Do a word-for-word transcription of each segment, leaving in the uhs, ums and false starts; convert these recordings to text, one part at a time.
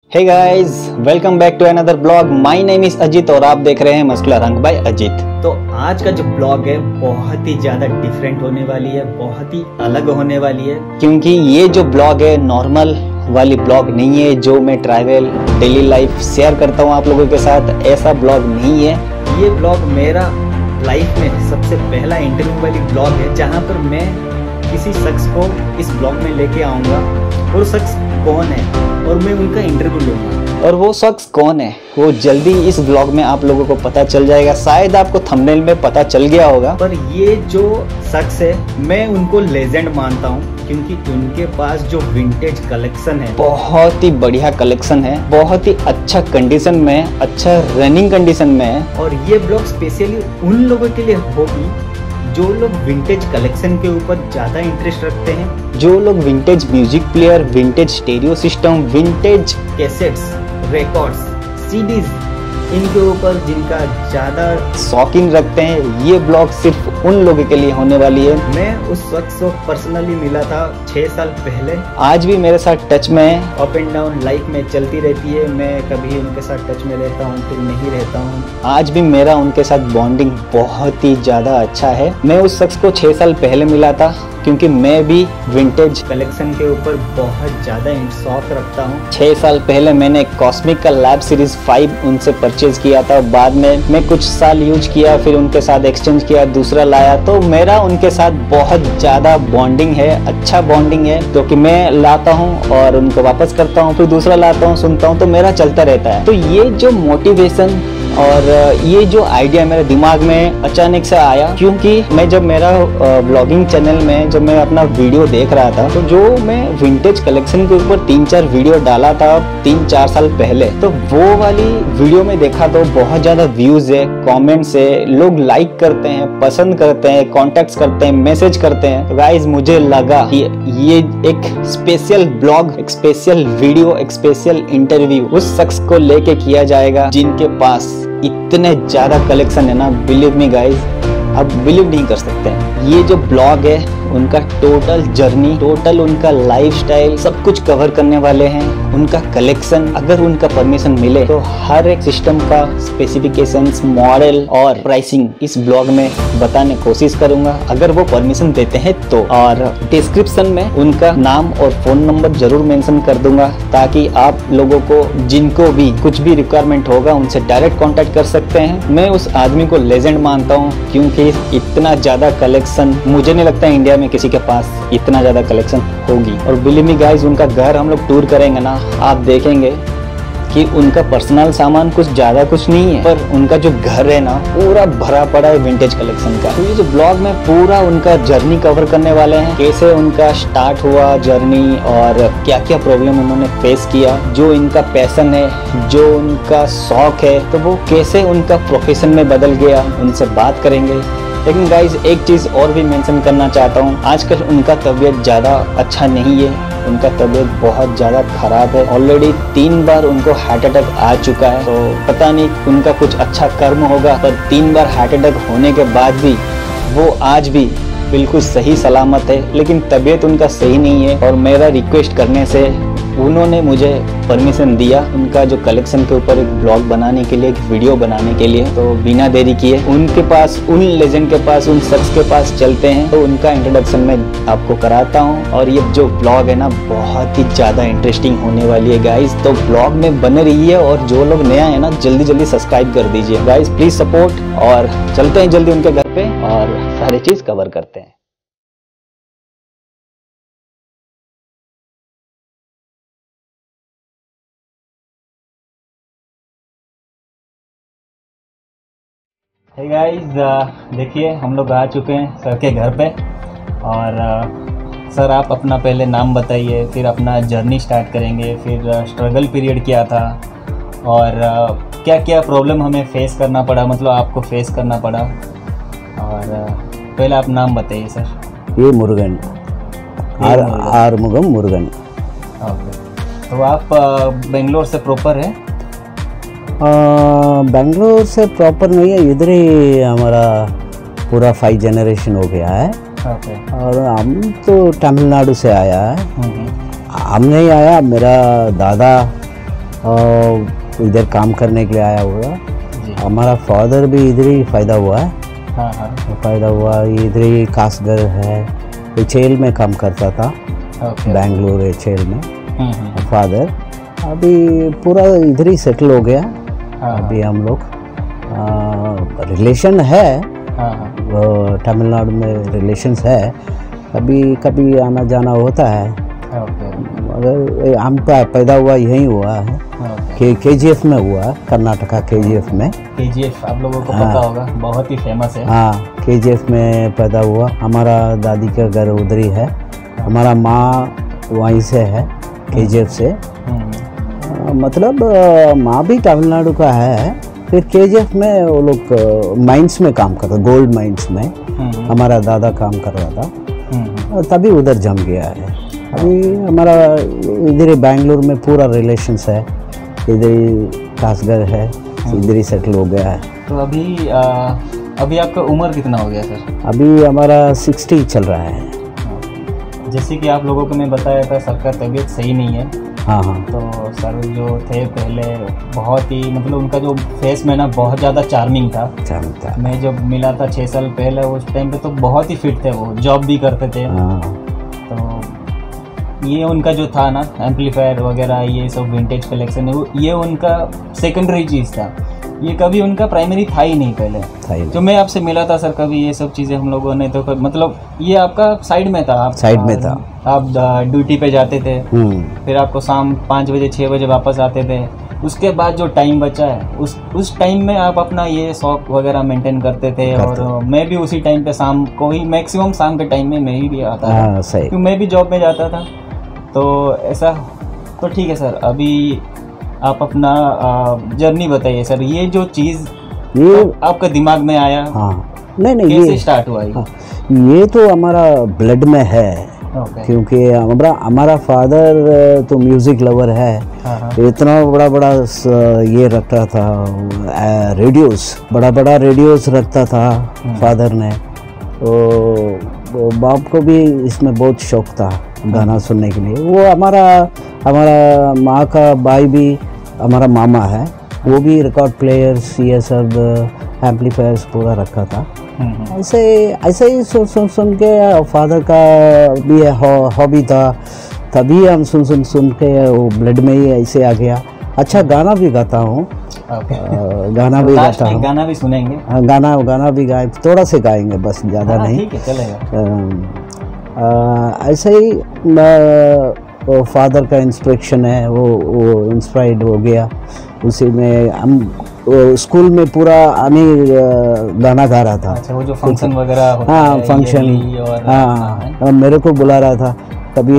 Hey guys, welcome back to another blog. My name is Ajit और आप देख रहे हैं मस्कुलर अंक बाय अजीत। तो आज का जो ब्लॉग है बहुत ही ज्यादा डिफरेंट होने वाली है, बहुत ही अलग होने वाली है, क्योंकि ये जो ब्लॉग है नॉर्मल वाली ब्लॉग नहीं है जो मैं ट्रैवल डेली लाइफ शेयर करता हूँ आप लोगों के साथ। ऐसा ब्लॉग नहीं है। ये ब्लॉग मेरा लाइफ में सबसे पहला इंटरव्यू वाली ब्लॉग है जहाँ पर मैं किसी शख्स को इस ब्लॉग में लेके आऊँगा और शख्स कौन है और मैं उनका इंटरव्यू लूँगा। और वो शख्स कौन है वो जल्दी इस ब्लॉग में आप लोगों को पता चल जाएगा। शायद आपको थंबनेल में पता चल गया होगा, पर ये जो शख्स है मैं उनको लेजेंड मानता हूँ क्योंकि उनके पास जो विंटेज कलेक्शन है बहुत ही बढ़िया कलेक्शन है, बहुत ही अच्छा कंडीशन में है, अच्छा रनिंग कंडीशन में है। और ये ब्लॉग स्पेशली उन लोगों के लिए होगी जो लोग विंटेज कलेक्शन के ऊपर ज़्यादा इंटरेस्ट रखते हैं, जो लोग vintage music player, vintage stereo system, vintage cassettes, records, CDs, इनके ऊपर जिनका ज़्यादा शौकीन रखते हैं। ये ब्लॉग सिर्फ उन लोगों के लिए होने वाली है। मैं उस वक्त को पर्सनली मिला था छः साल पहले। आज भी मेरे साथ टच में है। अप एंड डाउन लाइफ में चलती रहती है। मैं कभी उनके साथ टच में रहता हूँ, फिर नहीं रहता हूँ। आज भी मेरा उनके साथ बॉन्डिंग बहुत ही ज़्यादा अच्छा है। मैं उस शख्स को छः साल पहले मिला था क्योंकि मैं भी विंटेज कलेक्शन के ऊपर बहुत ज़्यादा शौक रखता हूँ। छः साल पहले मैंने कॉस्मिक का लैब सीरीज फाइव उनसे परचेज किया था। बाद में मैं कुछ साल यूज किया, फिर उनके साथ एक्सचेंज किया, दूसरा लाया। तो मेरा उनके साथ बहुत ज़्यादा बॉन्डिंग है, अच्छा बॉन्डिंग है, क्योंकि तो मैं लाता हूँ और उनको वापस करता हूँ, फिर दूसरा लाता हूँ, सुनता हूँ, तो मेरा चलता रहता है। तो ये जो मोटिवेशन और ये जो आइडिया मेरे दिमाग में अचानक से आया क्योंकि मैं जब मेरा ब्लॉगिंग चैनल में जब मैं अपना वीडियो देख रहा था तो जो मैं विंटेज कलेक्शन के ऊपर तीन चार वीडियो डाला था तीन चार साल पहले, तो वो वाली वीडियो में देखा तो बहुत ज्यादा व्यूज है, कमेंट्स है, लोग लाइक करते हैं, पसंद करते हैं, कॉन्टेक्ट करते हैं, मैसेज करते हैं। तो गाइस मुझे लगा कि ये एक स्पेशल ब्लॉग, एक स्पेशल वीडियो, एक स्पेशल इंटरव्यू उस शख्स को लेके किया जाएगा जिनके पास इतने ज्यादा कलेक्शन है ना। बिलीव मी गाइस, आप बिलीव नहीं कर सकते। ये जो ब्लॉग है उनका टोटल जर्नी, टोटल उनका लाइफस्टाइल सब कुछ कवर करने वाले हैं। उनका कलेक्शन, अगर उनका परमिशन मिले तो हर एक सिस्टम का स्पेसिफिकेशंस, मॉडल और प्राइसिंग इस ब्लॉग में बताने कोशिश करूंगा अगर वो परमिशन देते हैं तो। और डिस्क्रिप्शन में उनका नाम और फोन नंबर जरूर मेंशन कर दूंगा ताकि आप लोगों को जिनको भी कुछ भी रिक्वायरमेंट होगा उनसे डायरेक्ट कॉन्टेक्ट कर सकते हैं। मैं उस आदमी को लेजेंड मानता हूँ क्योंकि इतना ज्यादा कलेक्शन मुझे नहीं लगता इंडिया में किसी के पास इतना ज्यादा कलेक्शन होगी। और बिलीव मी गाइस, उनका घर हम लोग टूर करेंगे ना, आप देखेंगे कि उनका पर्सनल सामान कुछ ज्यादा कुछ नहीं है, पर उनका जो घर है ना पूरा भरा पड़ा है विंटेज कलेक्शन का। तो ये जो ब्लॉग में पूरा उनका जर्नी कवर करने वाले हैं, कैसे उनका स्टार्ट हुआ जर्नी और क्या क्या प्रॉब्लम उन्होंने फेस किया, जो इनका पैशन है, जो उनका शौक है, तो वो कैसे उनका प्रोफेशन में बदल गया, उनसे बात करेंगे। लेकिन गाइज एक चीज़ और भी मेंशन करना चाहता हूँ, आजकल उनका तबीयत ज़्यादा अच्छा नहीं है, उनका तबीयत बहुत ज़्यादा ख़राब है। ऑलरेडी तीन बार उनको हार्ट अटैक आ चुका है। तो पता नहीं उनका कुछ अच्छा कर्म होगा, पर तीन बार हार्ट अटैक होने के बाद भी वो आज भी बिल्कुल सही सलामत है, लेकिन तबीयत उनका सही नहीं है। और मेरा रिक्वेस्ट करने से उन्होंने मुझे परमिशन दिया उनका जो कलेक्शन के ऊपर एक ब्लॉग बनाने के लिए, एक वीडियो बनाने के लिए। तो बिना देरी किए उनके पास, उन लेजेंड के पास, उन शख्स के पास चलते हैं। तो उनका इंट्रोडक्शन मैं आपको कराता हूं। और ये जो ब्लॉग है ना बहुत ही ज़्यादा इंटरेस्टिंग होने वाली है गाइज। तो ब्लॉग में बने रहिए और जो लोग नया है ना जल्दी जल्दी सब्सक्राइब कर दीजिए गाइज, प्लीज़ सपोर्ट। और चलते हैं जल्दी उनके घर पे और सारी चीज़ कवर करते हैं। हे गाइस, देखिए हम लोग आ चुके हैं सर के घर पे। और सर आप अपना पहले नाम बताइए, फिर अपना जर्नी स्टार्ट करेंगे, फिर स्ट्रगल पीरियड क्या था और क्या क्या प्रॉब्लम हमें फेस करना पड़ा, मतलब आपको फेस करना पड़ा। और पहले आप नाम बताइए सर। ये मुरुगन, आर आरुमुगम मुरुगन। ओके, तो आप बेंगलोर से प्रॉपर है? बेंगलोर से प्रॉपर नहीं है, इधर ही हमारा पूरा फाइव जनरेशन हो गया है। ओके। और हम तो तमिलनाडु से आया है। हम नहीं आया, मेरा दादा और इधर काम करने के लिए आया हुआ। जी। हमारा फादर भी इधर ही फायदा हुआ है। हाँ हाँ। फायदा हुआ इधर ही कासगर है, एच ए एल में काम करता था, okay. Bangalore H A L में हम्म, हम्म। फादर। अभी पूरा इधर ही सेटल हो गया। हाँ, अभी हम लोग रिलेशन है, हाँ हाँ। तमिलनाडु में रिलेशंस है, कभी कभी आना जाना होता है। ओके मगर हम पै- पैदा हुआ यहीं हुआ है, ओके। के के जी एफ में हुआ, कर्नाटका के जी एफ में। केजीएफ आप लोगों को हाँ। पता होगा, बहुत ही फेमस है। हाँ, के जी एफ में पैदा हुआ। हमारा दादी का घर उधर ही है, हमारा माँ वहीं से है, के जी एफ से। हम्म, अ, मतलब अ, माँ भी तमिलनाडु का है। फिर के जी एफ में वो लोग माइंस में काम करते, गोल्ड माइंस में हम्म, हमारा दादा काम कर रहा था। हम्म, और तभी उधर जम गया है। अभी हमारा इधर ही बैंगलोर में पूरा रिलेशंस है, इधर ही कासगर है, इधर ही सेटल हो गया है। तो अभी आ, अभी आपका उम्र कितना हो गया सर? अभी हमारा सिक्सटी चल रहा है। जैसे कि आप लोगों को मैं बताया था, सर का तबीयत सही नहीं है। हाँ हाँ। तो सर जो थे पहले बहुत ही, मतलब उनका जो फेस में ना बहुत ज़्यादा चार्मिंग था। चलता। मैं जब मिला था छः साल पहले, उस टाइम पे तो बहुत ही फिट थे, वो जॉब भी करते थे। हाँ तो ये उनका जो था ना एम्पलीफायर वगैरह, ये सब विंटेज कलेक्शन है, वो ये उनका सेकेंडरी चीज़ था। ये कभी उनका प्राइमरी था ही नहीं पहले। सही। जो मैं आपसे मिला था सर, कभी ये सब चीज़ें हम लोगों ने तो कभी- मतलब ये आपका साइड में था। आप साइड में था। आप ड्यूटी पे जाते थे, हम्म। फिर आपको शाम पाँच बजे छः बजे वापस आते थे। उसके बाद जो टाइम बचा है, उस उस टाइम में आप अपना ये शौक वगैरह मेंटेन करते थे। करते। और मैं भी उसी टाइम पे शाम को ही, मैक्सिमम शाम के टाइम में मैं ही भी आता था, हाँ सही। क्योंकि मैं भी जॉब में जाता था। तो ऐसा तो ठीक है सर। अभी आप अपना जर्नी बताइए सर, ये जो चीज़ ये आपका दिमाग में आया, हाँ नहीं नहीं कैसे ये स्टार्ट हुआ ये? हाँ, ये तो हमारा ब्लड में है, ओके। क्योंकि हमारा हमारा फादर तो म्यूज़िक लवर है। हाँ हाँ। इतना बड़ा बड़ा स- ये रखता था, रेडियोस, बड़ा बड़ा रेडियोस रखता था फादर ने। तो वो बाप को भी इसमें बहुत शौक था गाना सुनने के लिए। वो हमारा हमारा माँ का भाई भी हमारा मामा है, वो भी रिकॉर्ड प्लेयर्स, ये सब एम्पलीफायर्स पूरा रखा था। हम्म, हम्म। ऐसे ऐसे ही सुन सुन सुन के फादर का भी हॉबी था, तभी हम सुन सुन सुन के वो ब्लड में ही ऐसे आ गया। अच्छा गाना भी गाता हूँ, ओके। अ, गाना भी लास्ट गाता में हूँ। गाना भी सुनेंगे। हाँ, गाना गाना भी गाए, थोड़ा से गाएंगे बस, ज़्यादा हाँ, नहीं। ठीक है, चलेगा। अ, अ, ऐसे ही मैं फादर का इंस्पिरेशन है, वो वो इंस्पायर्ड हो गया। उसी में हम वो स्कूल में पूरा हमें गाना गा रहा था। अच्छा, वो जो फंक्शन वगैरह होता हाँ है, फंक्शन, ये और हाँ हाँ, मेरे को बुला रहा था। कभी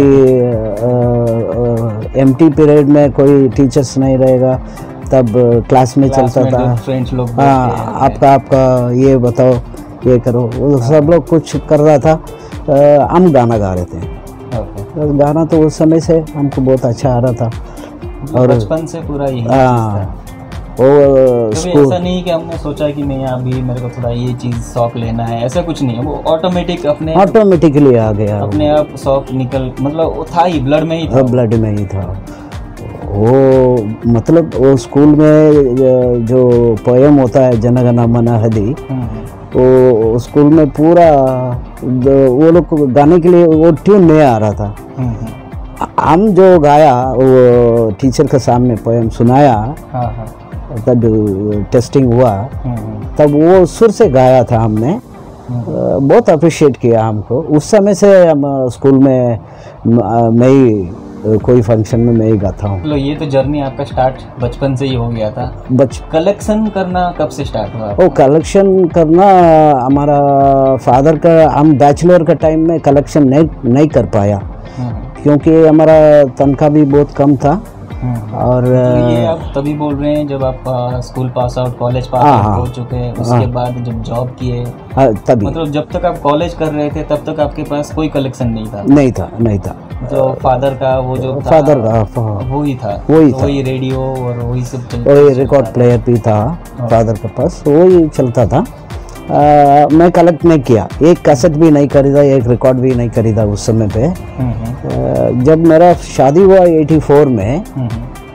एमटी पीरियड में कोई टीचर्स नहीं रहेगा, तब क्लास में क्लास चलता में था। जो फ्रेंड्स लोग हाँ, बोलते हैं, आपका आपका ये बताओ, ये करो, वो सब लोग कुछ कर रहा था। अ, हम गाना गा रहे थे। ओके। तो गाना तो उस समय से हमको बहुत अच्छा आ रहा था। और बचपन से पूरा यही चीज़ हाँ, था। वो कभी स्कूल ऐसा नहीं कि हमने सोचा कि नहीं अभी मेरे को थोड़ा ये चीज़ शौक लेना है, ऐसा कुछ नहीं है। वो ऑटोमेटिक अपने ऑटोमेटिकली आ गया, अपने आप शौक निकल, मतलब वो था ही, ब्लड में ही था। ब्लड में ही था वो। मतलब वो स्कूल में जो पोयम होता है जनगण मन अधि, हम्म, हम्म। वो स्कूल में पूरा वो लोग गाने के लिए वो ट्यून नहीं आ रहा था। हम्म, हम्म। हम जो गाया वो टीचर के सामने पोयम सुनाया, हाँ हाँ। तब टेस्टिंग हुआ, हम्म, हम्म। तब वो सुर से गाया था हमने। हम्म। बहुत अप्रिशिएट किया हमको। उस समय से हम स्कूल में म- मैं ही कोई फंक्शन में मैं ही गाता हूँ। मतलब ये तो जर्नी आपका स्टार्ट बचपन से ही हो गया था। बच कलेक्शन करना कब से स्टार्ट हुआ? वो कलेक्शन करना हमारा फादर का, हम बैचलर का टाइम में कलेक्शन नहीं नहीं कर पाया, हम्म, क्योंकि हमारा तनख्वाह भी बहुत कम था। हम्म। और तो ये आप तभी बोल रहे हैं जब आप आ, school pass out, college pass हाँ, आउट हाँ। हो चुके हैं, उसके हाँ। बाद जब जॉब किए, हाँ, तभी मतलब जब तक आप कॉलेज कर रहे थे तब तक आपके पास कोई कलेक्शन नहीं था? नहीं था, नहीं था। जो फादर का वो जो था, फादर का फा- वो ही था, वही तो था। वही रेडियो और वही सब चल- वही चलता रिकॉर्ड था। प्लेयर भी था फादर के पास, वही चलता था। आ, मैं कलेक्ट नहीं किया, एक कैसेट भी नहीं खरीदा, एक रिकॉर्ड भी नहीं खरीदा उस समय पे। हम्म, हम्म, आ, जब मेरा शादी हुआ एटी फोर में, हम्म, हम्म।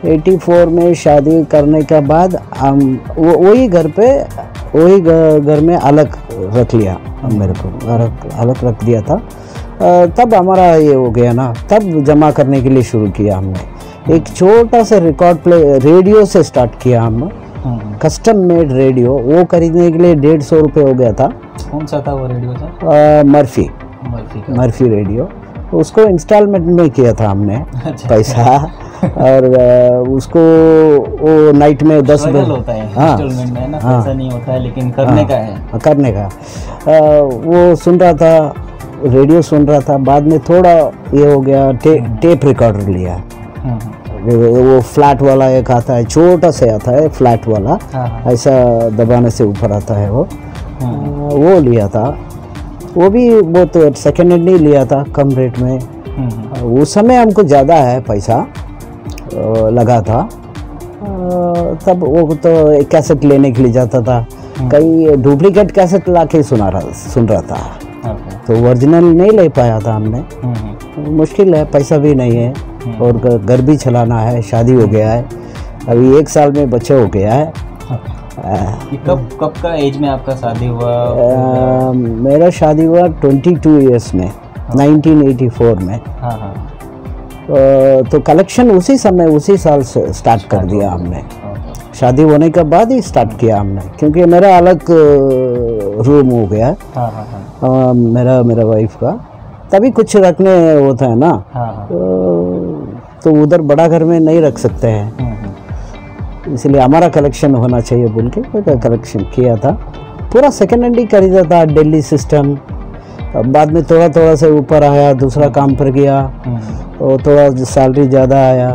चौरासी में शादी करने के बाद हम वो वही घर पे वही घर में अलग रख लिया मेरे को, अलग अलग रख दिया था। तब हमारा ये हो गया ना, तब जमा करने के लिए शुरू किया हमने। एक छोटा सा रिकॉर्ड प्ले रेडियो से स्टार्ट किया हम, कस्टम मेड रेडियो। वो खरीदने के लिए डेढ़ सौ रुपये हो गया था। कौन सा था वो रेडियो था? Murphy Murphy Murphy radio. उसको इंस्टॉलमेंट में किया था हमने। अच्छा, पैसा और उसको वो नाइट में दस बजे होता है। हाँ, इंस्टॉलमेंट में ना पैसा नहीं होता है, लेकिन करने हाँ, का है करने का। आ, वो सुन रहा था, रेडियो सुन रहा था। बाद में थोड़ा ये हो गया, टे, टेप रिकॉर्डर लिया। वो फ्लैट वाला एक आता है, छोटा से आता है फ्लैट वाला, ऐसा दबाने से ऊपर आता है वो। वो लिया था। वो भी बहुत सेकेंड हैंड नहीं लिया था, कम रेट में। उस समय हमको ज़्यादा है पैसा लगा था। तब वो तो एक कैसेट लेने के लिए जाता था, कई डुप्लीकेट कैसेट ला के सुना रहा सुन रहा था। तो ओरिजिनल नहीं ले पाया था हमने। मुश्किल है, पैसा भी नहीं है और घर भी चलाना है, शादी हो गया है, अभी एक साल में बच्चा हो गया है। कब कब का एज में आपका शादी हुआ? आ, मेरा शादी हुआ बाईस इयर्स में, उन्नीस सौ चौरासी में। हाँ हाँ। तो कलेक्शन उसी समय उसी साल से स्टार्ट कर दिया हमने। शादी होने के बाद ही स्टार्ट किया हमने, क्योंकि मेरा अलग रूम हो गया। हाँ हाँ हाँ। आ, मेरा मेरा वाइफ का तभी कुछ रखने होता है ना। हाँ हाँ। तो, तो उधर बड़ा घर में नहीं रख सकते हैं, इसलिए हमारा कलेक्शन होना चाहिए बोल के कलेक्शन किया था। पूरा सेकेंड हैंड ही खरीदा था, दिल्ली सिस्टम। बाद में थोड़ा थोड़ा से ऊपर आया, दूसरा काम पर गया और थोड़ा सैलरी ज़्यादा आया।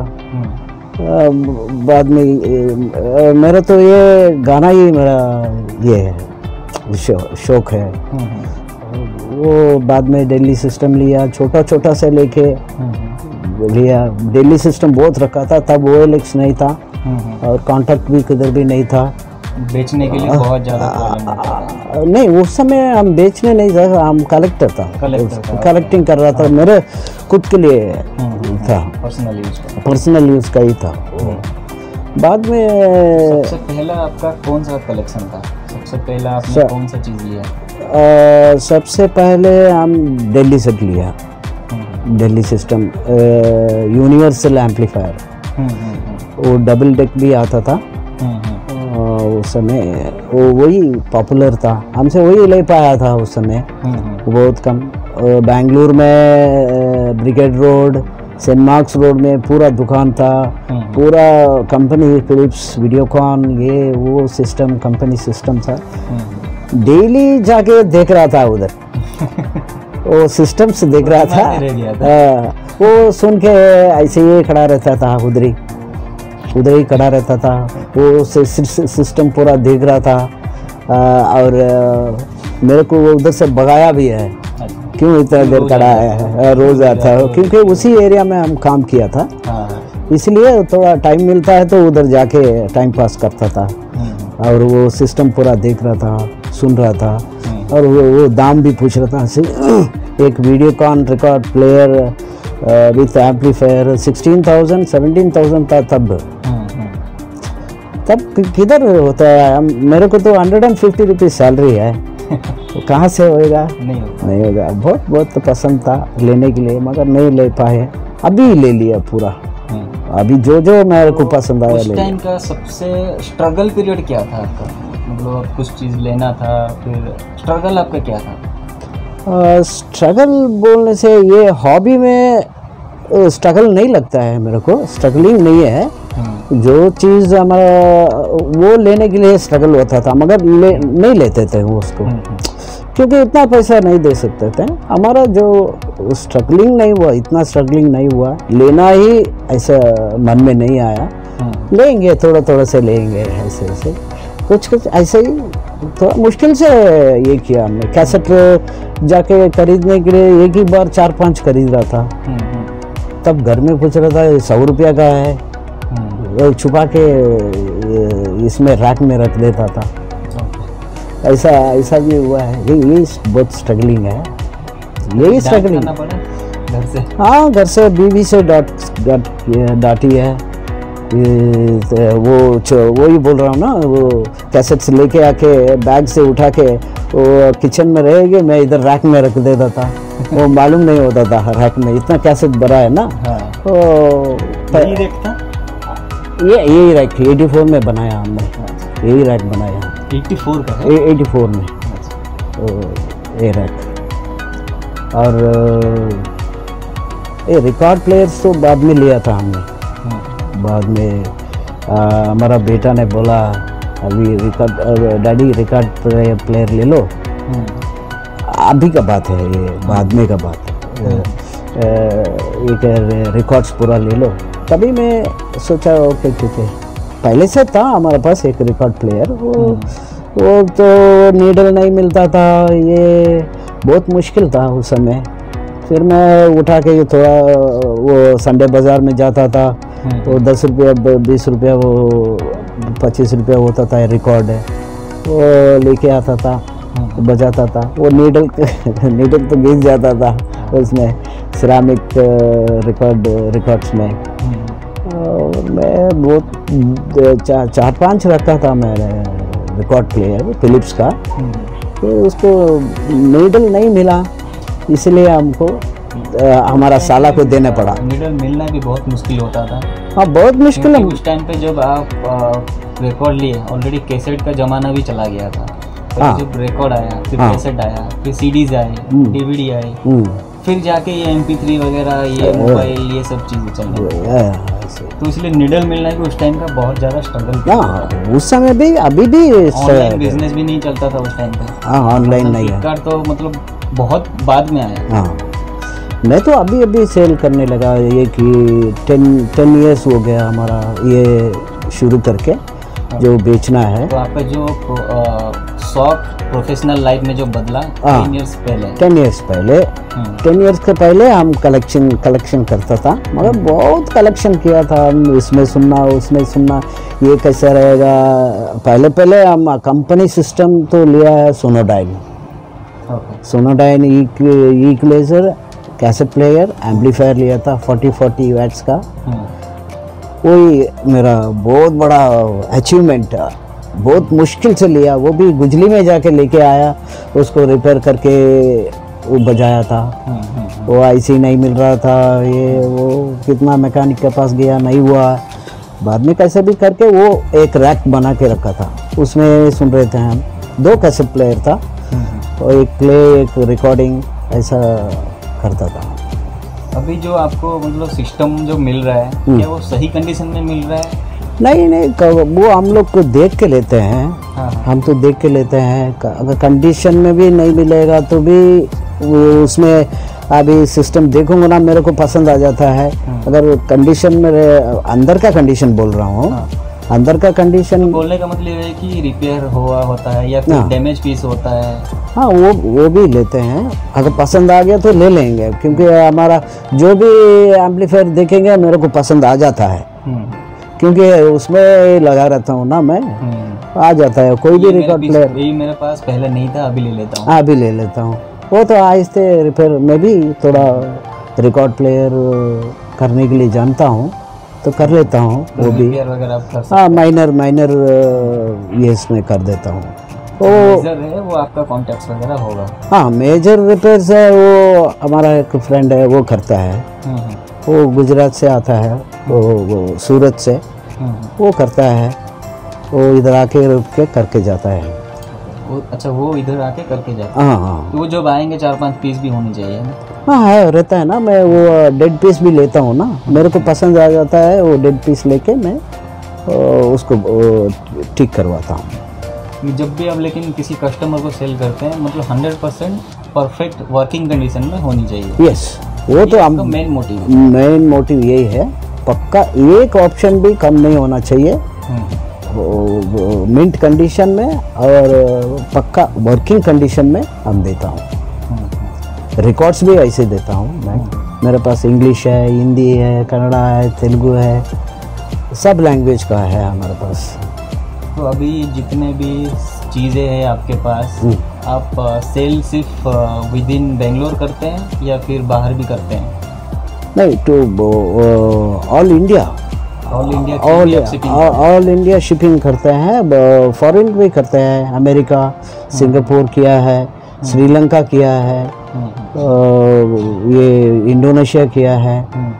बाद में मेरा तो ये गाना ही मेरा ये है, शौ, शौक है। वो बाद में दिल्ली सिस्टम लिया, छोटा छोटा से लेके लिया। दिल्ली सिस्टम बहुत रखा था तब, ओ एल एक्स नहीं था और कॉन्टैक्ट भी किधर भी नहीं था। बेचने के लिए बहुत ज़्यादा प्रॉब्लम होता था। नहीं, उस समय हम बेचने नहीं था, हम कलेक्टर था, कलेक्टिंग कर रहा था। मेरे खुद के लिए था, पर्सनल यूज का पर्सनल यूज का ही था। बाद में सबसे पहला आपका कौन सा कलेक्शन था? सबसे पहला आपने स... कौन सा चीज़ लिया? आ, सबसे पहले हम दिल्ली से लिया, दिल्ली सिस्टम यूनिवर्सल एम्पलीफायर। वो डबल डेक भी आता था उस समय, वो वही पॉपुलर था, हमसे वही ले पाया था उस समय, बहुत कम। बेंगलुरु में Brigade Road, Saint Marks Road में पूरा दुकान था, पूरा कंपनी फिलिप्स, वीडियोकॉन, ये वो सिस्टम, कंपनी सिस्टम था। डेली जाके देख रहा था उधर वो सिस्टम से देख रहा था। आ, वो सुन के ऐसे ही खड़ा रहता था, उधर ही उधर ही खड़ा रहता था। वो सिस्टम पूरा देख रहा था। आ, और आ, मेरे को वो उधर से भगाया भी है, क्यों इतना देर खड़ा है, रोज आता है, क्योंकि उसी एरिया में हम काम किया था, इसलिए थोड़ा टाइम मिलता है तो उधर जाके टाइम पास करता था। और वो सिस्टम पूरा देख रहा था, सुन रहा था, और वो, वो दाम भी पूछ रहा था। एक Videocon record player with amplifier sixteen thousand seventeen thousand था तब। तब किधर होता है? मेरे को तो hundred and fifty rupees salary है, तो कहाँ से होएगा? नहीं होगा, नहीं होगा। बहुत बहुत पसंद था लेने के लिए, मगर नहीं ले पाए। अभी ले लिया पूरा, अभी जो जो मेरे को पसंद आया। उस टाइम का सबसे स्ट्रगल पीरियड क्या था आपका? मतलब आप कुछ चीज़ लेना था, फिर स्ट्रगल आपका क्या था? स्ट्रगल बोलने से ये हॉबी में स्ट्रगल नहीं लगता है मेरे को, स्ट्रगलिंग नहीं है। जो चीज़ हमारा वो लेने के लिए स्ट्रगल होता था, मगर ले नहीं लेते थे वो उसको, क्योंकि इतना पैसा नहीं दे सकते थे। हमारा जो स्ट्रगलिंग नहीं हुआ, इतना स्ट्रगलिंग नहीं हुआ, लेना ही ऐसा मन में नहीं आया। लेंगे थोड़ा थोड़ा से लेंगे, ऐसे ऐसे कुछ कुछ ऐसे ही थोड़ा मुश्किल से ये किया हमने। कैसेट जाके खरीदने के लिए एक ही बार चार पांच खरीद रहा था, तब घर में पूछ रहा था सौ रुपया का है, वो छुपा के इसमें रैक में रख देता था। ऐसा ऐसा भी हुआ है। ये ये बहुत स्ट्रगलिंग है, यही स्ट्रगलिंग घर से। हाँ, घर से बीवी से डांट डांटी है, ये तो वो जो- वो ही बोल रहा हूँ ना, वो कैसेट्स लेके आके बैग से उठा के वो किचन में रहेगी, मैं इधर रैक में रख देता था। वो मालूम नहीं होता था रैक में, इतना कैसेट बड़ा है ना। हाँ। तो यही देखता ये यही रैक एटी फोर में बनाया हमने, यही रैक बनाया चौरासी का है। एटी फोर में तो ये रैक। और ये रिकॉर्ड प्लेयर्स तो बाद में लिया था हमने, बाद में आ, हमारा बेटा ने बोला अभी record daddy record player player ले लो। अभी का बात है ये, बाद में का बात है। एक रिकॉर्ड्स पूरा ले लो। तभी मैं सोचा ओके ठीक है, पहले से था हमारे पास एक रिकॉर्ड प्लेयर। वो वो तो नीडल नहीं मिलता था, ये बहुत मुश्किल था उस समय। फिर मैं उठा के ये थोड़ा वो संडे बाज़ार में जाता था, तो दस रुपया बीस रुपया वो पच्चीस रुपया होता था रिकॉर्ड है, वो लेके आता था, बजाता था। वो नीडल नीडल तो घिस जाता था उसमें, सिरामिक रिकॉर्ड रिकॉर्ड्स में। और मैं बहुत चार चार पाँच रखा था मैंने रिकॉर्ड प्लेयर फिलिप्स का। तो उसको नीडल नहीं मिला, इसलिए हमको आ, हमारा साला को देना पड़ा। नीडल मिलना भी बहुत मुश्किल होता था। हाँ बहुत मुश्किल है। उस टाइम पे जब आप रिकॉर्ड लिए, ऑलरेडी कैसेट का जमाना भी चला गया था। हाँ। जब रिकॉर्ड आया, फिर हाँ। कैसेट आया, फिर सीडीज आए, डीवीडी आए, फिर जाके ये एम पी थ्री वगैरह, ये मोबाइल, ये सब चीज़ें चल रही। तो इसलिए निडल मिलना भी उस टाइम का बहुत ज़्यादा स्ट्रगल। हाँ उस समय भी, अभी भी ऑनलाइन बिजनेस भी नहीं चलता था उस टाइम पे। हाँ ऑनलाइन नहीं है। फ्लिपकार्ट तो मतलब बहुत बाद में आया। हाँ मैं तो अभी अभी सेल करने लगा, ये कि टेन टेन ईयर्स हो गया हमारा ये शुरू करके जो बेचना है। तो आपका जो शौक प्रोफेशनल लाइफ में जो बदला टेन इयर्स पहले टेन इयर्स पहले टेन इयर्स के पहले हम कलेक्शन कलेक्शन करता था, मगर बहुत कलेक्शन किया था हम, इसमें सुनना उसमें सुनना, ये कैसा रहेगा। पहले पहले हम कंपनी सिस्टम तो लिया है Sonodyne, Sonodyne equaliser, cassette player, amplifier लिया था फोर्टी फोर्टी वैट्स का। वही मेरा बहुत बड़ा अचीवमेंट है, बहुत मुश्किल से लिया, वो भी गुजली में जाके लेके आया, उसको रिपेयर करके वो बजाया था। वो आईसी नहीं मिल रहा था, ये वो कितना मैकेनिक के पास गया, नहीं हुआ। बाद में कैसे भी करके वो एक रैक बना के रखा था, उसमें सुन रहे थे हम। दो कैसेट प्लेयर था और एक प्ले एक रिकॉर्डिंग, ऐसा करता था। अभी जो आपको मतलब सिस्टम जो मिल रहा है, क्या वो सही कंडीशन में मिल रहा है? नहीं नहीं, वो हम लोग को देख के लेते हैं। हाँ। हम तो देख के लेते हैं, अगर कंडीशन में भी नहीं मिलेगा तो भी वो उसमें अभी सिस्टम देखूंगा ना, मेरे को पसंद आ जाता है। हाँ। अगर कंडीशन में अंदर का कंडीशन बोल रहा हूँ। हाँ। अंदर का कंडीशन, तो बोलने का मतलब है कि रिपेयर हुआ होता है या फिर हाँ। डैमेज पीस होता है। हाँ वो वो भी लेते हैं, अगर पसंद आ गया तो ले लेंगे, क्योंकि हमारा जो भी एम्पलीफायर देखेंगे मेरे को पसंद आ जाता है, क्योंकि उसमें लगा रहता हूँ ना मैं, आ जाता है। कोई भी रिकॉर्ड प्लेयर, यही मेरे पास पहले नहीं था, अभी ले लेता हूँ। हाँ अभी ले लेता हूँ। वो तो आहिस्ते रिपेयर में भी थोड़ा रिकॉर्ड प्लेयर करने के लिए जानता हूँ, तो कर लेता हूँ वो भी। हाँ माइनर माइनर ये इसमें कर देता हूँ। वो है वो आपका कॉन्टैक्ट्स वगैरह होगा। हाँ मेजर रिपेयर्स है, वो हमारा एक फ्रेंड है वो करता है, वो गुजरात से आता है, वो, वो सूरत से वो करता है, वो इधर आके रुक के करके जाता है। वो अच्छा वो इधर आके करके जाता है। हाँ हाँ, तो वो जब आएंगे चार पांच पीस भी होनी चाहिए ना। हाँ है रहता है ना, मैं वो डेड पीस भी लेता हूँ ना, मेरे को पसंद आ जाता है, वो डेड पीस लेके मैं उसको ठीक करवाता हूँ। जब भी आप लेकिन किसी कस्टमर को सेल करते हैं, मतलब hundred percent perfect working condition में होनी चाहिए। यस, वो तो हम मेन मोटिव मेन मोटिव यही है, पक्का एक ऑप्शन भी कम नहीं होना चाहिए, मिंट कंडीशन में और पक्का वर्किंग कंडीशन में हम देता हूँ। रिकॉर्ड्स भी ऐसे देता हूँ मैं, मेरे पास इंग्लिश है, हिंदी है, कन्नड़ा है, तेलुगु है, सब लैंग्वेज का है हमारे पास। तो अभी जितने भी चीज़ें हैं आपके पास, आप सेल सिर्फ विद इन बेंगलोर करते हैं या फिर बाहर भी करते हैं? नहीं, to all India, all India all all India shipping करते हैं, फॉरेन भी करते हैं, अमेरिका, सिंगापुर किया है, श्रीलंका किया है, ये इंडोनेशिया किया है,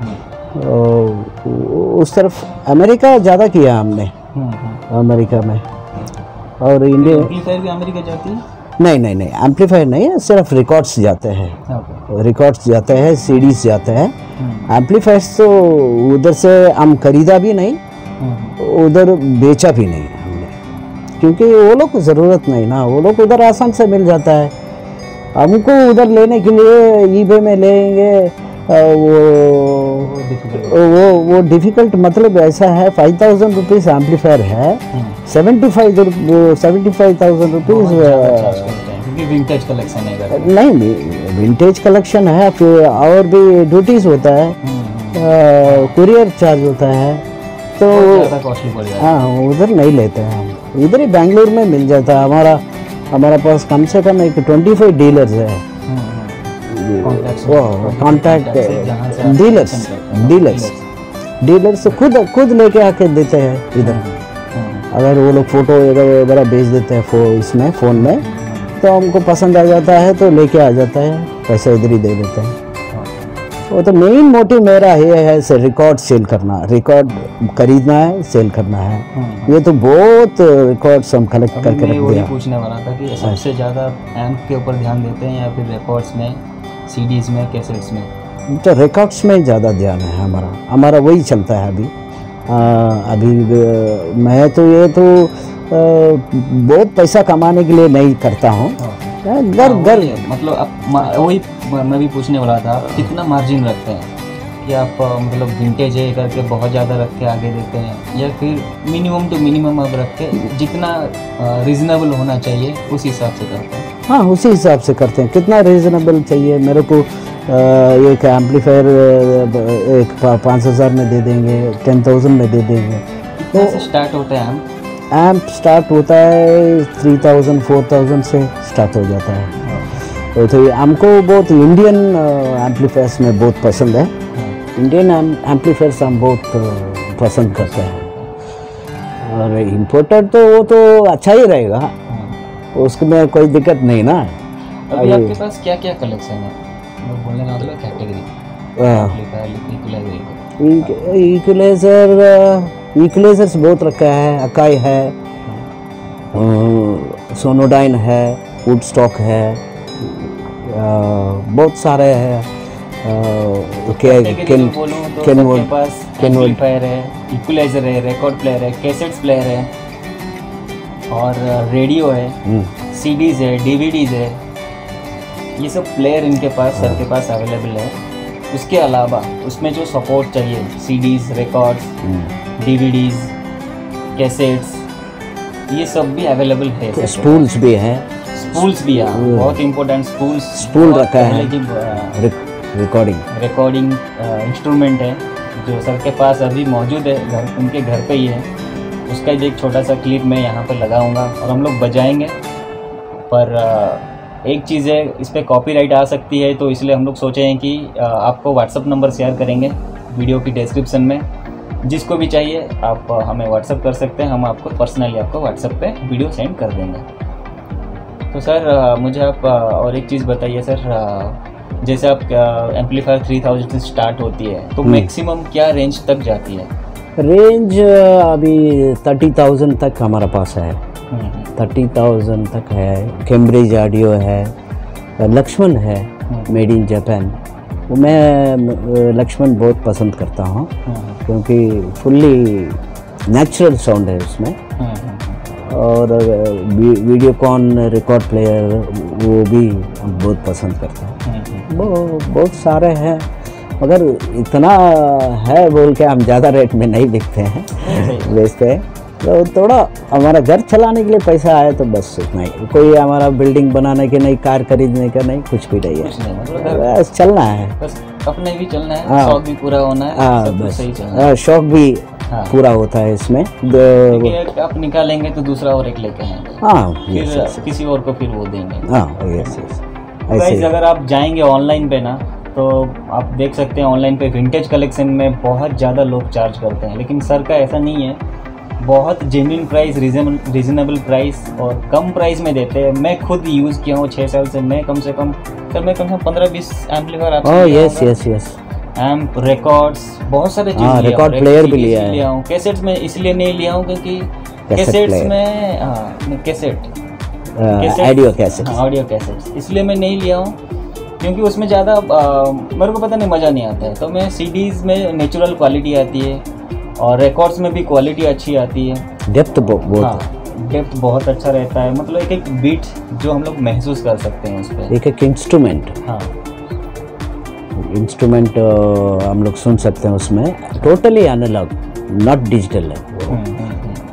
उस तरफ अमेरिका ज़्यादा किया हमने, अमेरिका में। और इंडिया एम्पलीफायर भी अमेरिका जाती है? नहीं नहीं नहीं, एम्पलीफायर नहीं है, सिर्फ रिकॉर्ड्स जाते हैं, रिकॉर्ड्स जाते हैं, सीडीज जाते हैं। एम्पलीफायर्स तो उधर से हम खरीदा भी नहीं, उधर बेचा भी नहीं हमने, क्योंकि वो लोग को ज़रूरत नहीं ना, वो लोग उधर आसान से मिल जाता है। हमको उधर लेने के लिए ईबे में लेंगे, वो वो वो डिफ़िकल्ट, मतलब ऐसा है फाइव थाउजेंड रुपीज़ एम्पलीफायर है, seventy five seventy five thousand rupees vintage collection है। नहीं, विंटेज कलेक्शन है, फिर और भी ड्यूटीज होता है, कुरियर चार्ज होता है, तो हाँ उधर नहीं लेते हैं हम, इधर ही बेंगलोर में मिल जाता है। हमारा हमारा पास कम से कम एक ट्वेंटी फाइव डीलर्स है, कॉन्टैक्ट डीलर्स डीलर्स डीलर्स खुद खुद लेके आके देते हैं इधर। अगर वो लोग फ़ोटो वगैरह भेज देते हैं फो इसमें फ़ोन में, तो हमको पसंद आ जाता है तो लेके आ जाता है, पैसा इधर ही दे देते हैं। वो तो मेन मोटिव मेरा ये है से रिकॉर्ड सेल करना, रिकॉर्ड खरीदना है, सेल करना है। ये तो बहुत रिकॉर्ड्स हम कलेक्ट करके रख दिया। पूछने वाला था कि सबसे ज़्यादा एम्प के ऊपर ध्यान देते हैं या फिर रिकॉर्ड्स में, सीडीज में, कैसेट्स में? तो रिकॉर्ड्स में ज़्यादा ध्यान है हमारा, हमारा वही चलता है अभी। आ, अभी मैं तो ये तो आ, बहुत पैसा कमाने के लिए नहीं करता हूँ, घर घर मतलब आप वही मैं भी पूछने वाला था, आप कितना मार्जिन रखते हैं कि आप मतलब विंटेज है करके बहुत ज़्यादा रख के आगे देते हैं, या फिर मिनिमम टू मिनिमम आप रख के जितना रीज़नेबल होना चाहिए उस हिसाब से करते हैं? हाँ, उसी हिसाब से करते हैं, कितना रीज़नेबल चाहिए मेरे को। एक एम्पलीफायर एक पाँच हज़ार में दे देंगे, टेन थाउजेंड में दे देंगे। तो स्टार्ट होता है एम्प एम्प स्टार्ट होता है थ्री थाउजेंड फोर थाउजेंड से स्टार्ट हो जाता है। तो हमको बहुत इंडियन एम्पलीफायर्स में बहुत पसंद है, इंडियन एम्पलीफायर्स हम बहुत पसंद करते हैं। और इम्पोर्टेड तो वो तो अच्छा ही रहेगा, उसमें कोई दिक्कत नहीं ना। अभी आपके पास क्या क्या कलेक्शन है? बोलने का मतलब कैटेगरी, इक्वलाइजर इक्वलाइजर्स बहुत रखा है, अकाई है, सोनोडाइन है, वुडस्टॉक है, बहुत सारे हैं। केनवुड पास एम्पलीफायर है, इक्वलाइजर है, रिकॉर्ड प्लेयर है, कैसेट्स प्लेयर है, और रेडियो है, सीडीज है, डीवीडीज है, ये सब प्लेयर इनके पास सर के पास अवेलेबल है। उसके अलावा उसमें जो सपोर्ट चाहिए, सीडीज, रिकॉर्ड्स, डीवीडीज, कैसेट्स, ये सब भी अवेलेबल है। स्पूल्स भी हैं, स्पूल्स भी है, बहुत इंपॉर्टेंट स्पूल्स स्पूल रखा है, रिकॉर्डिंग रिकॉर्डिंग इंस्ट्रूमेंट है जो सर के पास अभी मौजूद है, घर उनके घर पे ही है। उसका एक छोटा सा क्लिप मैं यहाँ पर लगाऊंगा और हम लोग बजाएंगे। पर एक चीज़ है, इस पर कॉपीराइट आ सकती है, तो इसलिए हम लोग सोचे हैं कि आपको व्हाट्सअप नंबर शेयर करेंगे वीडियो की डिस्क्रिप्शन में। जिसको भी चाहिए आप हमें व्हाट्सअप कर सकते हैं, हम आपको पर्सनली आपको व्हाट्सअप पे वीडियो सेंड कर देंगे। तो सर मुझे आप और एक चीज़ बताइए सर, जैसे आप एम्पलीफायर थ्री थाउजेंड से स्टार्ट होती है तो मैक्सिमम क्या रेंज तक जाती है? रेंज अभी थर्टी थाउजेंड तक हमारा पास है, थर्टी थाउजेंड तक है। कैम्ब्रिज ऑडियो है, लक्ष्मण है, मेड इन जापान। मैं लक्ष्मण बहुत पसंद करता हूँ क्योंकि फुल्ली नेचुरल साउंड है उसमें। और वीडियोकॉन रिकॉर्ड प्लेयर वो भी बहुत पसंद करता हूँ। बहुत बहुत सारे हैं, मगर इतना है बोल के हम ज़्यादा रेट में नहीं बिकते हैं, बेचते हैं। तो थोड़ा हमारा घर चलाने के लिए पैसा आए तो बस उतना ही, कोई हमारा बिल्डिंग बनाने के नहीं, कार खरीदने का नहीं, कुछ भी नहीं है, बस चलना है, बस अपने भी चलना है, शौक भी पूरा होना है। हाँ बस, शौक भी हाँ। पूरा होता है इसमें। आप निकालेंगे तो दूसरा और एक लेके आएंगे, हाँ फिर किसी और को फिर वो देंगे। हाँ यस यस। गाइस अगर आप जाएंगे ऑनलाइन पे ना तो आप देख सकते हैं ऑनलाइन पे विंटेज कलेक्शन में बहुत ज़्यादा लोग चार्ज करते हैं, लेकिन सर का ऐसा नहीं है, बहुत genuine price, reasonable reasonable price और कम प्राइस में देते हैं। मैं खुद यूज़ किया हूँ छः साल से, मैं कम से कम सर मैं कम से कम पंद्रह बीस एम्पलीफायर आपसे लिया yes yes yes amp, records, बहुत सारे चीज़ हाँ, रिकॉर्ड प्लेयर भी लिया है। लिया हूँ। कैसेट्स में इसलिए नहीं लिया हूँ क्योंकि कैसेट्स में हाँ cassette audio cassette audio cassettes इसलिए मैं नहीं लिया हूँ क्योंकि उसमें ज़्यादा मेरे को पता नहीं मज़ा नहीं आता है। तो मैं सीडीज़ में नेचुरल क्वालिटी आती है और रिकॉर्ड्स में भी क्वालिटी अच्छी आती है, डेप्थ बहुत हाँ डेप्थ बहुत अच्छा रहता है, मतलब एक एक बीट जो हम लोग महसूस कर सकते हैं उस पर, एक एक इंस्ट्रूमेंट हाँ इंस्ट्रूमेंट हम लोग सुन सकते हैं उसमें, टोटली एनालॉग नॉट डिजिटल है।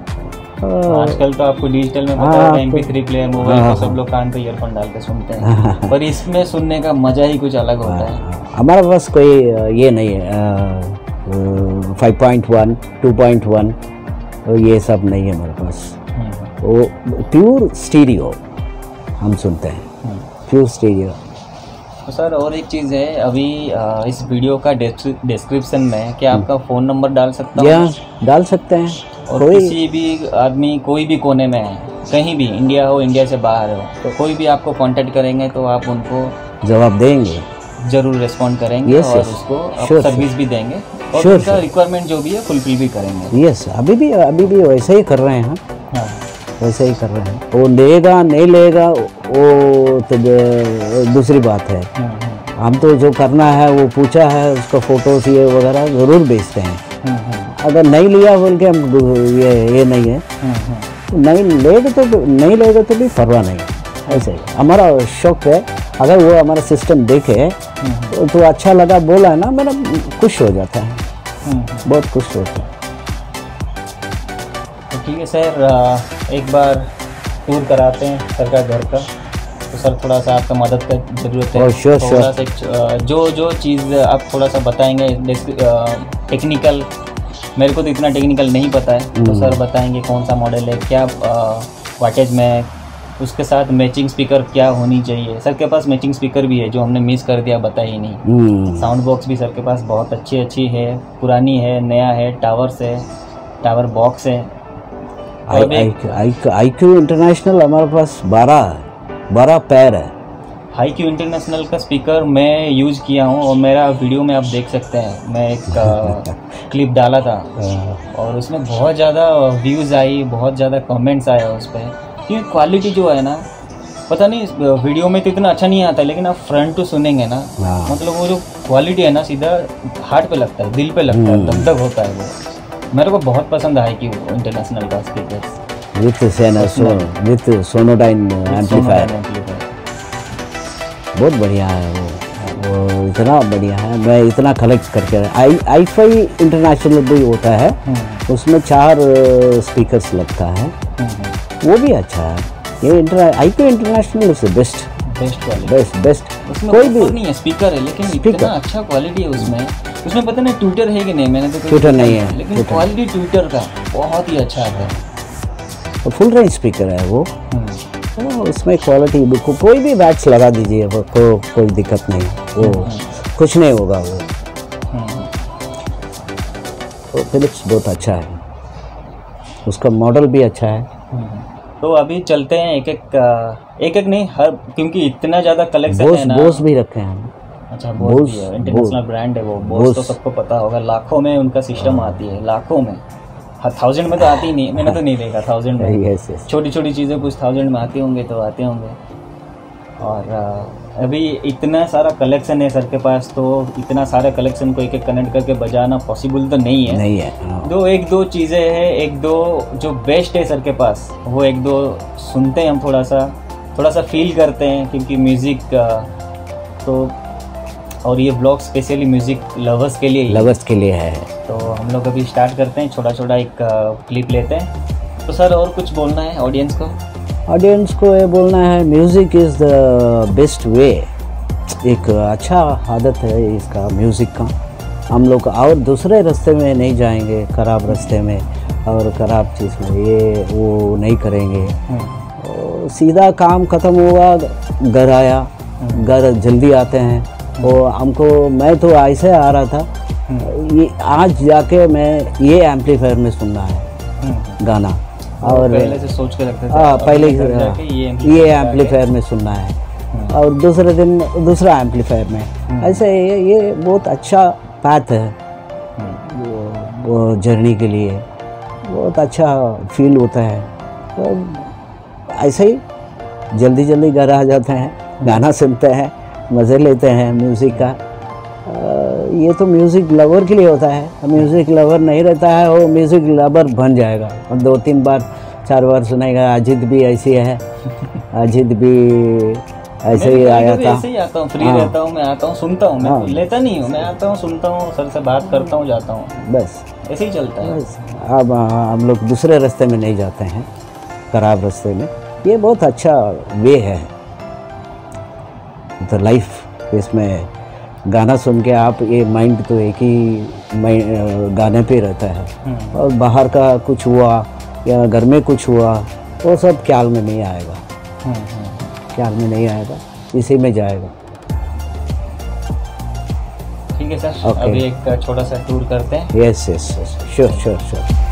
आजकल तो आपको डिजिटल में पता है M P three player mobile को सब लोग कान पे ईयरफोन डाल के सुनते हैं, पर इसमें सुनने का मजा ही कुछ अलग होता है। हमारे पास कोई ये नहीं है five point one, two point one, ये सब नहीं है हमारे पास, वो प्योर स्टीरियो हम सुनते हैं, प्योर स्टीरियो। तो सर और एक चीज़ है, अभी इस वीडियो का डिस्क्रिप्शन में क्या आपका फ़ोन नंबर डाल सकता हूँ? या डाल सकते हैं, और किसी भी आदमी कोई भी कोने में है, कहीं भी, इंडिया हो इंडिया से बाहर हो, तो कोई भी आपको कांटेक्ट करेंगे तो आप उनको जवाब देंगे, जरूर रिस्पॉन्ड करेंगे yes, और yes. उसको आप sure, सर्विस sure. भी देंगे और sure, उनका sure. रिक्वायरमेंट जो भी है फुलफिल भी करेंगे। यस yes, अभी भी अभी भी वैसे ही कर रहे हैं, हाँ वैसे ही कर रहे हैं। वो लेगा नहीं लेगा वो तो दूसरी बात है, हम तो जो करना है वो पूछा है, उसका फोटोज ये वगैरह ज़रूर भेजते हैं। अगर नहीं लिया बोल के हम ये ये नहीं है, नहीं लेगा तो नहीं लेगा तो भी परवाह नहीं, ऐसे ही हमारा शौक है। अगर वो हमारा सिस्टम देखे तो, तो अच्छा लगा बोला है ना, मेरा खुश हो जाता है, बहुत खुश होता है। तो ठीक है सर, एक बार टूर कराते हैं सर का घर का, तो सर थोड़ा सा आपका मदद का ज़रूरत है। oh, sure, थोड़ा sure. सा जो जो चीज़ आप थोड़ा सा बताएंगे टेक्निकल, मेरे को तो इतना टेक्निकल नहीं पता है, तो सर बताएंगे कौन सा मॉडल है, क्या वाटेज में, उसके साथ मैचिंग स्पीकर क्या होनी चाहिए। सर के पास मैचिंग स्पीकर भी है जो हमने मिस कर दिया, बता ही नहीं। साउंड बॉक्स भी सर के पास बहुत अच्छी अच्छी है, पुरानी है, नया है, टावर्स है, टावर बॉक्स है। आई क्यू इंटरनेशनल हमारे पास बारह बारह पैर है। हाई क्यू इंटरनेशनल का स्पीकर मैं यूज़ किया हूँ और मेरा वीडियो में आप देख सकते हैं, मैं एक क्लिप डाला था और उसमें बहुत ज़्यादा व्यूज़ आई, बहुत ज़्यादा कमेंट्स आया उस पर, क्योंकि क्वालिटी जो है ना, पता नहीं वीडियो में तो इतना अच्छा नहीं आता है, लेकिन आप फ्रंट टू सुनेंगे ना, मतलब वो जो क्वालिटी है ना सीधा हार्ट पे लगता है, दिल पे लगता है, धक धक होता है वो। मेरे को बहुत पसंद है कि इंटरनेशनल का speaker with with Sonodyne amplifier, बहुत बढ़िया है वो, वो इतना बढ़िया है। मैं इतना कलेक्ट करके आई आई फाई इंटरनेशनल भी होता है, उसमें चार स्पीकर्स लगता है, वो भी अच्छा है। ये इंटर आई क्यू इंटरनेशनल से best best quality, best best उसमें कोई भी नहीं है, स्पीकर है लेकिन स्पीकर इतना अच्छा क्वालिटी है उसमें। उसमें पता नहीं ट्विटर है कि नहीं, मैंने तो ट्विटर नहीं है, लेकिन क्वालिटी ट्विटर का बहुत ही अच्छा है। तो फुल रेंज स्पीकर है वो, तो उसमें क्वालिटी को कोई भी बैट्स लगा दीजिए, वो को, कोई दिक्कत नहीं, वो कुछ नहीं होगा वो। तो फिलिप्स बहुत अच्छा है, उसका मॉडल भी अच्छा है। तो अभी चलते हैं एक एक एक एक नहीं हर, क्योंकि इतना ज़्यादा कलेक्शन है ना। बोस भी रखे हैं। अच्छा बोस भी है, इंटरनेशनल ब्रांड है वो। बोस तो सबको पता होगा, लाखों में उनका सिस्टम आती है, लाखों में, हाँ थाउजेंड में तो आती ही नहीं, मैंने तो नहीं देखा थाउजेंड में। yes, yes. छोटी छोटी चीज़ें कुछ थाउजेंड में आती होंगे तो आते होंगे। और आ, अभी इतना सारा कलेक्शन है सर के पास, तो इतना सारा कलेक्शन को एक एक कनेक्ट करके बजाना पॉसिबल तो नहीं है। नहीं है। दो एक दो चीज़ें हैं, एक दो जो बेस्ट है सर के पास, वो एक दो सुनते हैं हम, थोड़ा सा थोड़ा सा फील करते हैं, क्योंकि म्यूज़िक तो, और ये ब्लॉग स्पेशली म्यूज़िक लवर्स के लिए लवर्स के लिए है। तो हम लोग अभी स्टार्ट करते हैं, छोटा छोटा एक क्लिप लेते हैं। तो सर और कुछ बोलना है ऑडियंस को? ऑडियंस को ये बोलना है, music is the best way. एक अच्छा आदत है इसका, म्यूज़िक का। हम लोग और दूसरे रास्ते में नहीं जाएंगे, ख़राब रास्ते में और ख़राब चीज़ में ये वो नहीं करेंगे। सीधा काम ख़त्म हुआ, घर आया, घर जल्दी आते हैं, वो हमको, मैं तो ऐसे आ रहा था, ये आज जाके मैं ये एम्पलीफायर में सुनना है गाना, और पहले से सोच के रखते थे। हाँ पहले जाके ये ये एम्पलीफायर में सुनना है, और दूसरे दिन दूसरा एम्पलीफायर में। ऐसे ये ये बहुत अच्छा पाथ है वो, वो जर्नी के लिए, बहुत अच्छा फील होता है। तो ऐसे ही जल्दी जल्दी घर आ जाते हैं, गाना सुनते हैं, मज़े लेते हैं म्यूज़िक का। ये तो म्यूज़िक लवर के लिए होता है, म्यूज़िक लवर नहीं रहता है वो म्यूज़िक लवर बन जाएगा, और दो तीन बार चार बार सुनेगा। अजीत भी ऐसी है, अजीत भी ऐसे ही आया था। ऐसे ही आता हूँ, फ्री रहता हूँ, मैं आता हूँ, सुनता हूँ, मैं लेता नहीं हूँ, मैं आता हूँ, सुनता हूँ, सर से बात करता हूँ, जाता हूँ, बस ऐसे ही चलता है। बस अब हम लोग दूसरे रास्ते में नहीं जाते हैं, खराब रास्ते में। ये बहुत अच्छा वे है तो लाइफ, इसमें गाना सुन के आप ये माइंड तो एक ही गाने पे रहता है, और बाहर का कुछ हुआ या घर में कुछ हुआ वो सब ख्याल में नहीं आएगा, ख्याल में नहीं आएगा, इसी में जाएगा। ठीक है सर, अभी एक छोटा सा टूर करते हैं। Yes yes yes, sure sure sure.